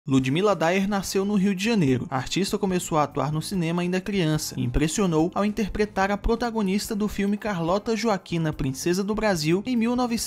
Ludmila Dayer nasceu no Rio de Janeiro. A artista começou a atuar no cinema ainda criança e impressionou ao interpretar a protagonista do filme Carlota Joaquina, Princesa do Brasil, em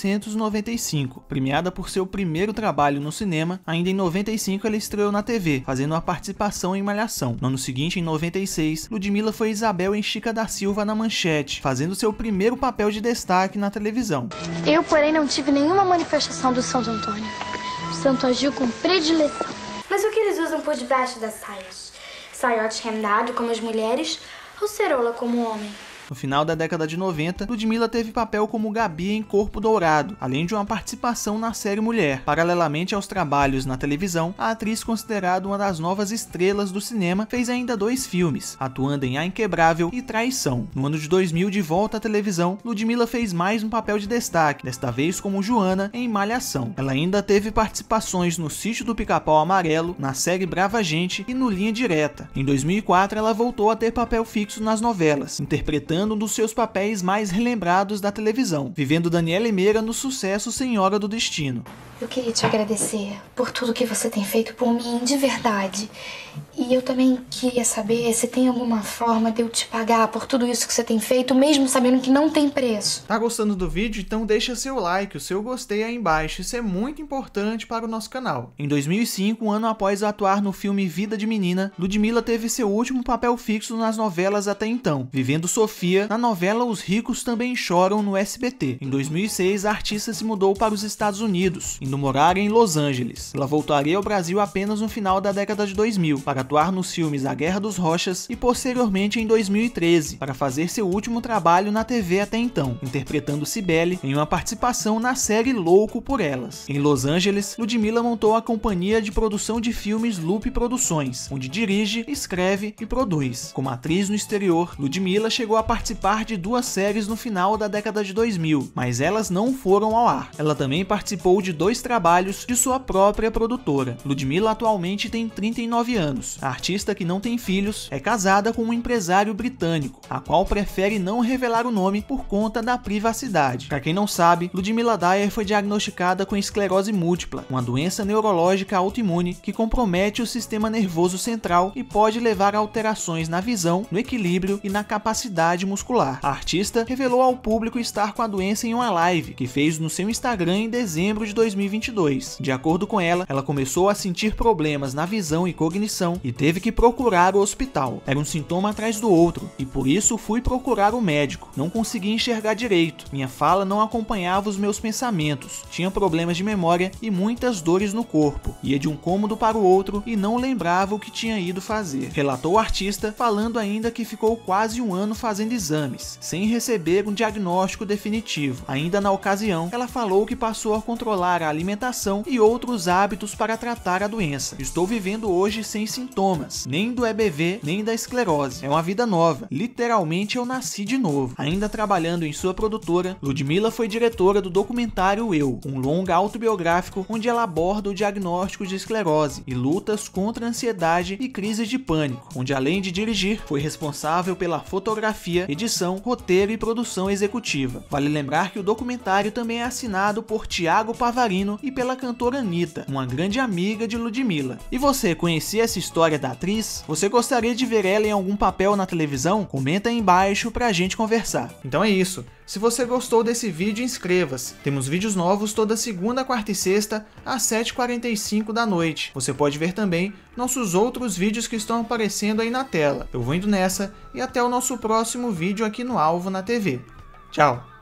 1995. Premiada por seu primeiro trabalho no cinema, ainda em 95 ela estreou na TV, fazendo uma participação em Malhação. No ano seguinte, em 96, Ludmila foi Isabel em Chica da Silva na Manchete, fazendo seu primeiro papel de destaque na televisão. Eu, porém, não tive nenhuma manifestação do Santo Antônio. O santo agiu com predileção. Mas o que eles usam por debaixo das saias? Saiote remendado como as mulheres ou ceroula como o homem? No final da década de 90, Ludmila teve papel como Gabi em Corpo Dourado, além de uma participação na série Mulher. Paralelamente aos trabalhos na televisão, a atriz, considerada uma das novas estrelas do cinema, fez ainda 2 filmes, atuando em A Inquebrável e Traição. No ano de 2000, de volta à televisão, Ludmila fez mais um papel de destaque, desta vez como Joana em Malhação. Ela ainda teve participações no Sítio do Pica-Pau Amarelo, na série Brava Gente e no Linha Direta. Em 2004, ela voltou a ter papel fixo nas novelas, interpretando um dos seus papéis mais relembrados da televisão, vivendo Daniela Meira no sucesso Senhora do Destino. Eu queria te agradecer por tudo que você tem feito por mim, de verdade. E eu também queria saber se tem alguma forma de eu te pagar por tudo isso que você tem feito, mesmo sabendo que não tem preço. Tá gostando do vídeo? Então deixa seu like, o seu gostei aí embaixo, isso é muito importante para o nosso canal. Em 2005, um ano após atuar no filme Vida de Menina, Ludmila teve seu último papel fixo nas novelas até então, vivendo Sofia na novela Os Ricos Também Choram no SBT. Em 2006, a artista se mudou para os Estados Unidos, indo morar em Los Angeles. Ela voltaria ao Brasil apenas no final da década de 2000, para atuar nos filmes A Guerra dos Rochas e posteriormente em 2013, para fazer seu último trabalho na TV até então, interpretando Cibele em uma participação na série Louco por Elas. Em Los Angeles, Ludmila montou a companhia de produção de filmes Loop Produções, onde dirige, escreve e produz. Como atriz no exterior, Ludmila chegou a participar de 2 séries no final da década de 2000, mas elas não foram ao ar. Ela também participou de 2 trabalhos de sua própria produtora. Ludmila atualmente tem 39 anos. A artista, que não tem filhos, é casada com um empresário britânico, a qual prefere não revelar o nome por conta da privacidade. Para quem não sabe, Ludmila Dayer foi diagnosticada com esclerose múltipla, uma doença neurológica autoimune que compromete o sistema nervoso central e pode levar a alterações na visão, no equilíbrio e na capacidade muscular. A artista revelou ao público estar com a doença em uma live que fez no seu Instagram em dezembro de 2022. De acordo com ela, ela começou a sentir problemas na visão e cognição e teve que procurar o hospital. Era um sintoma atrás do outro e por isso fui procurar o médico. Não conseguia enxergar direito, minha fala não acompanhava os meus pensamentos, tinha problemas de memória e muitas dores no corpo. Ia de um cômodo para o outro e não lembrava o que tinha ido fazer. Relatou o artista, falando ainda que ficou quase um ano fazendo exames, sem receber um diagnóstico definitivo. Ainda na ocasião, ela falou que passou a controlar a alimentação e outros hábitos para tratar a doença. Estou vivendo hoje sem sintomas, nem do EBV, nem da esclerose. É uma vida nova. Literalmente eu nasci de novo. Ainda trabalhando em sua produtora, Ludmila foi diretora do documentário Eu, um longa autobiográfico onde ela aborda o diagnóstico de esclerose e lutas contra a ansiedade e crises de pânico, onde além de dirigir, foi responsável pela fotografia, edição, roteiro e produção executiva. Vale lembrar que o documentário também é assinado por Thiago Pavarino e pela cantora Anitta, uma grande amiga de Ludmila. E você, conhecia essa história da atriz? Você gostaria de ver ela em algum papel na televisão? Comenta aí embaixo pra gente conversar. Então é isso. Se você gostou desse vídeo, inscreva-se. Temos vídeos novos toda segunda, quarta e sexta, às 7h45 da noite. Você pode ver também nossos outros vídeos que estão aparecendo aí na tela. Eu vou indo nessa e até o nosso próximo vídeo aqui no Alvo na TV. Tchau!